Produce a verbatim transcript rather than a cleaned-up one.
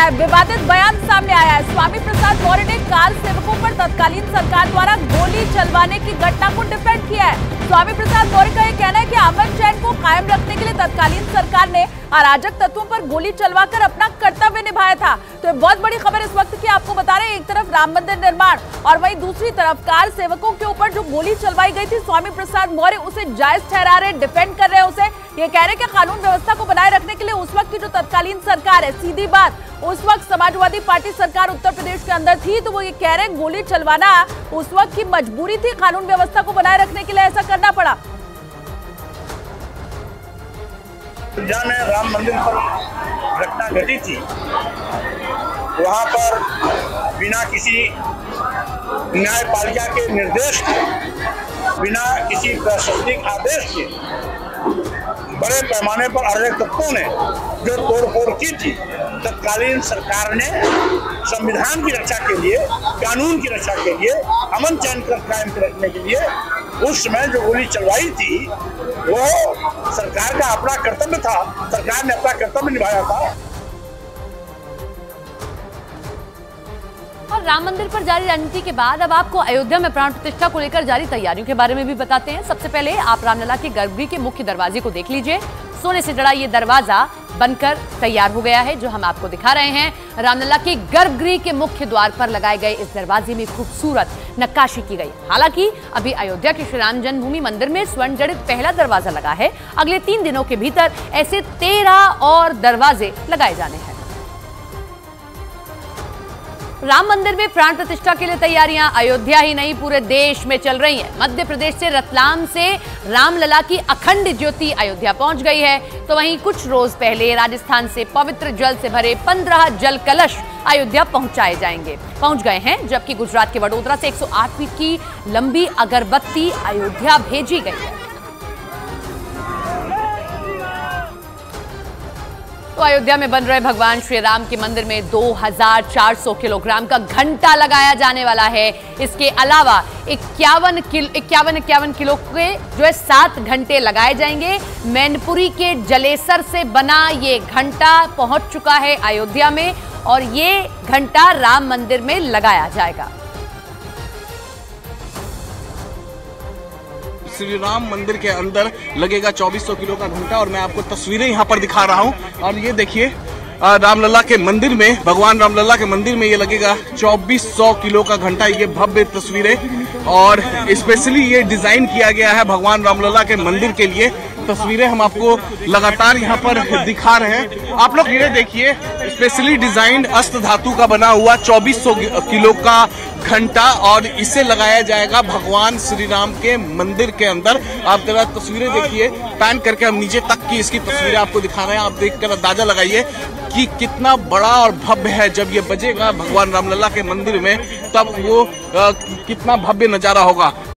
है, विवादित बयान सामने आया है। स्वामी प्रसाद मौर्य ने कार सेवकों पर तत्कालीन सरकार द्वारा गोली चलवाने की घटना को डिफेंड किया है। स्वामी प्रसाद मौर्य का यह कहना है कि अमन चैन को कायम रखने के लिए तत्कालीन सरकार ने अराजक तत्वों पर गोली चलवाकर अपना कर्तव्य निभाया था। तो ये बहुत बड़ी खबर इस वक्त की आपको बता रहे हैं। एक तरफ राम मंदिर निर्माण और वहीं दूसरी तरफ कार सेवकों के ऊपर जो गोली चलवाई गई थी, स्वामी प्रसाद मौर्य उसे जायज ठहरा रहे, डिफेंड कर रहे हैं उसे। ये कह रहे हैं कि कानून व्यवस्था को बनाए रखने के लिए उस वक्त की जो तत्कालीन सरकार है, सीधी बात, उस वक्त समाजवादी पार्टी सरकार उत्तर प्रदेश के अंदर थी, तो वो ये कह रहे हैं गोली चलवाना उस वक्त की मजबूरी थी, कानून व्यवस्था को बनाए रखने के लिए ऐसा करना पड़ा। अयोध्या में राम मंदिर पर घटना घटी थी, वहां पर बिना किसी न्यायपालिका के निर्देश के, बिना किसी प्रशासनिक आदेश के बड़े पैमाने पर अराजक तत्वों ने जो तोड़फोड़ की थी, तत्कालीन सरकार ने संविधान की रक्षा के लिए, कानून की रक्षा के लिए, अमन चैन कायम रखने के लिए उस समय जो गोली चलवाई थी, वो सरकार का अपना कर्तव्य था। सरकार ने अपना कर्तव्य निभाया था। और राम मंदिर पर जारी रणनीति के बाद अब आपको अयोध्या में प्राण प्रतिष्ठा को लेकर जारी तैयारियों के बारे में भी बताते हैं। सबसे पहले आप रामलला के गर्भगृह के मुख्य दरवाजे को देख लीजिए। सोने से जड़ा ये दरवाजा बनकर तैयार हो गया है, जो हम आपको दिखा रहे हैं। रामलला के गर्भगृह के मुख्य द्वार पर लगाए गए इस दरवाजे में खूबसूरत नक्काशी की गई। हालांकि अभी अयोध्या के श्री राम जन्मभूमि मंदिर में स्वर्ण जड़ित पहला दरवाजा लगा है। अगले तीन दिनों के भीतर ऐसे तेरह और दरवाजे लगाए जाने हैं। राम मंदिर में प्राण प्रतिष्ठा के लिए तैयारियां अयोध्या ही नहीं पूरे देश में चल रही हैं। मध्य प्रदेश से रतलाम से रामलला की अखंड ज्योति अयोध्या पहुंच गई है, तो वहीं कुछ रोज पहले राजस्थान से पवित्र जल से भरे पंद्रह जल कलश अयोध्या पहुंचाए जाएंगे पहुंच गए हैं, जबकि गुजरात के वडोदरा से एक सौ आठ फीट की लंबी अगरबत्ती अयोध्या भेजी गई है। तो अयोध्या में बन रहे भगवान श्री राम के मंदिर में दो हज़ार चार सौ किलोग्राम का घंटा लगाया जाने वाला है। इसके अलावा इक्यावन किलो इक्यावन इक्यावन किलो के जो है सात घंटे लगाए जाएंगे। मैनपुरी के जलेसर से बना ये घंटा पहुंच चुका है अयोध्या में और ये घंटा राम मंदिर में लगाया जाएगा। श्री राम मंदिर के अंदर लगेगा चौबीस सौ किलो का घंटा और मैं आपको तस्वीरें यहाँ पर दिखा रहा हूँ। और ये देखिए रामलला के मंदिर में, भगवान रामलला के मंदिर में ये लगेगा चौबीस सौ किलो का घंटा। ये भव्य तस्वीरें और स्पेशली ये डिजाइन किया गया है भगवान रामलला के मंदिर के लिए। तस्वीरें हम आपको लगातार यहाँ पर दिखा रहे हैं। आप लोग ये देखिए, स्पेशली डिजाइन अष्ट धातु का बना हुआ चौबीस सौ किलो का घंटा और इसे लगाया जाएगा भगवान श्री राम के मंदिर के अंदर। आप जरा तस्वीरें देखिए, पैन करके हम नीचे तक की इसकी तस्वीरें आपको दिखा रहे हैं। आप देखकर अंदाजा लगाइए कि कितना बड़ा और भव्य है। जब ये बजेगा भगवान रामलला के मंदिर में, तब वो आ, कितना भव्य नजारा होगा।